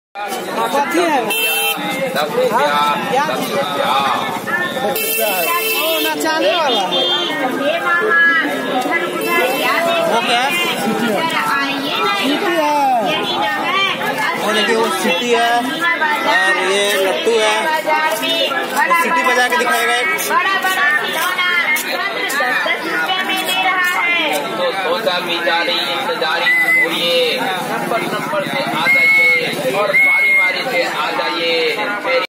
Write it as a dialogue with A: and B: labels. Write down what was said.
A: कथी है?
B: 10 रुपया।
A: नचाने वाला वो क्या है? सीटी है। और देखिए वो सीटी है और ये लट्टू है। सीटी बजा के दिखाएगा एक।
B: तो सोचा मिजारी इंतजारी होइए, नंबर से आ जाइए और बारी बारी से आ जाइए।